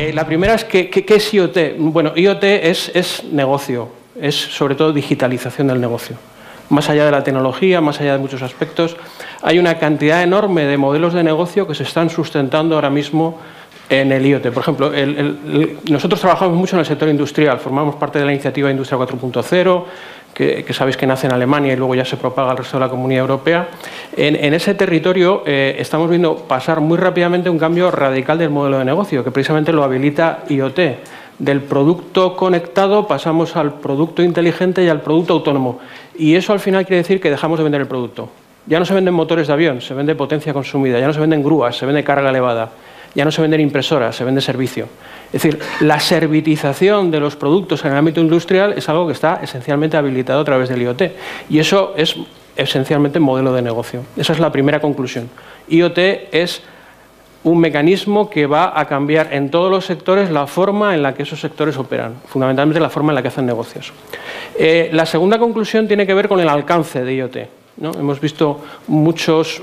La primera es ¿qué es IoT? Bueno, IoT es negocio, es sobre todo digitalización del negocio. Más allá de la tecnología, más allá de muchos aspectos, hay una cantidad enorme de modelos de negocio que se están sustentando ahora mismo en el IoT. Por ejemplo, nosotros trabajamos mucho en el sector industrial, formamos parte de la iniciativa Industria 4.0, que sabéis que nace en Alemania y luego ya se propaga al resto de la Comunidad Europea. En ese territorio estamos viendo pasar muy rápidamente un cambio radical del modelo de negocio, que precisamente lo habilita IoT. Del producto conectado pasamos al producto inteligente y al producto autónomo. Y eso al final quiere decir que dejamos de vender el producto. Ya no se venden motores de avión, se vende potencia consumida, ya no se venden grúas, se vende carga elevada, ya no se venden impresoras, se vende servicio. Es decir, la servitización de los productos en el ámbito industrial es algo que está esencialmente habilitado a través del IoT. Y eso es esencialmente modelo de negocio. Esa es la primera conclusión. IoT es un mecanismo que va a cambiar en todos los sectores la forma en la que esos sectores operan, fundamentalmente la forma en la que hacen negocios. La segunda conclusión tiene que ver con el alcance de IoT, ¿no? Hemos visto muchos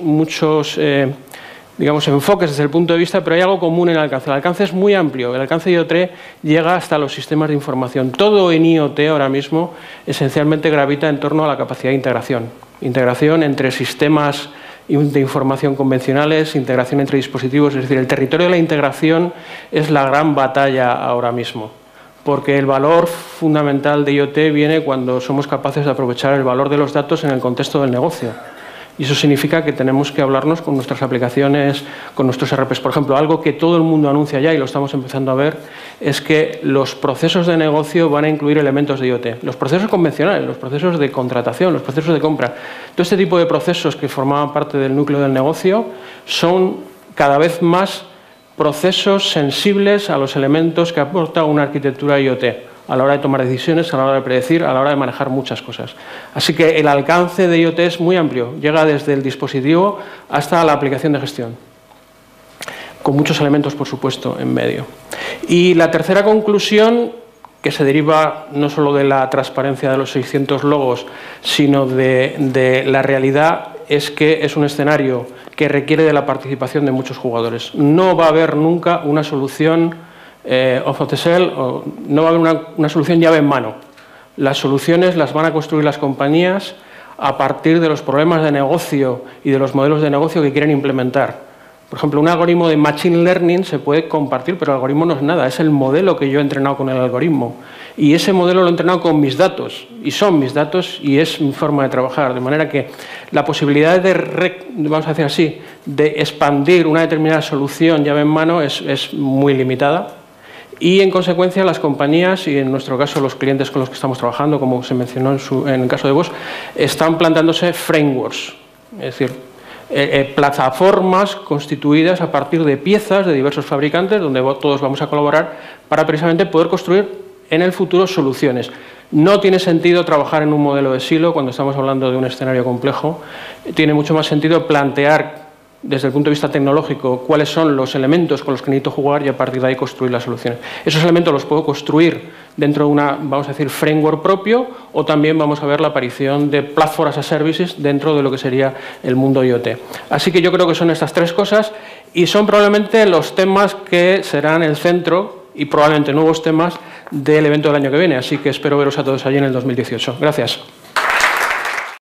digamos, enfoques desde el punto de vista, pero hay algo común en el alcance. El alcance es muy amplio. El alcance de IoT llega hasta los sistemas de información. Todo en IoT ahora mismo esencialmente gravita en torno a la capacidad de integración. Integración entre sistemas de información convencionales, integración entre dispositivos. Es decir, el territorio de la integración es la gran batalla ahora mismo, porque el valor fundamental de IoT viene cuando somos capaces de aprovechar el valor de los datos en el contexto del negocio. Y eso significa que tenemos que hablarnos con nuestras aplicaciones, con nuestros ERPs. Por ejemplo, algo que todo el mundo anuncia ya y lo estamos empezando a ver es que los procesos de negocio van a incluir elementos de IoT. Los procesos convencionales, los procesos de contratación, los procesos de compra. Todo este tipo de procesos que formaban parte del núcleo del negocio son cada vez más procesos sensibles a los elementos que aporta una arquitectura IoT, a la hora de tomar decisiones, a la hora de predecir, a la hora de manejar muchas cosas. Así que el alcance de IoT es muy amplio, llega desde el dispositivo hasta la aplicación de gestión, con muchos elementos, por supuesto, en medio. Y la tercera conclusión, que se deriva no solo de la transparencia de los 600 logos, sino de la realidad, es que es un escenario que requiere de la participación de muchos jugadores. No va a haber nunca una solución off the shelf, no va a haber una solución llave en mano. Las soluciones las van a construir las compañías a partir de los problemas de negocio y de los modelos de negocio que quieren implementar. Por ejemplo, un algoritmo de Machine Learning se puede compartir, pero el algoritmo no es nada, es el modelo que yo he entrenado con el algoritmo. Y ese modelo lo he entrenado con mis datos, y son mis datos, y es mi forma de trabajar. De manera que la posibilidad vamos a decir así, de expandir una determinada solución llave en mano es muy limitada. Y, en consecuencia, las compañías, y en nuestro caso los clientes con los que estamos trabajando, como se mencionó en el caso de Bosch, están planteándose frameworks, es decir, plataformas constituidas a partir de piezas de diversos fabricantes, donde todos vamos a colaborar para precisamente poder construir en el futuro soluciones. No tiene sentido trabajar en un modelo de silo cuando estamos hablando de un escenario complejo. Tiene mucho más sentido plantear desde el punto de vista tecnológico cuáles son los elementos con los que necesito jugar y a partir de ahí construir las soluciones. Esos elementos los puedo construir dentro de una, vamos a decir, framework propio, o también vamos a ver la aparición de platform as a services dentro de lo que sería el mundo IoT. Así que yo creo que son estas tres cosas y son probablemente los temas que serán el centro y probablemente nuevos temas del evento del año que viene. Así que espero veros a todos allí en el 2018. Gracias.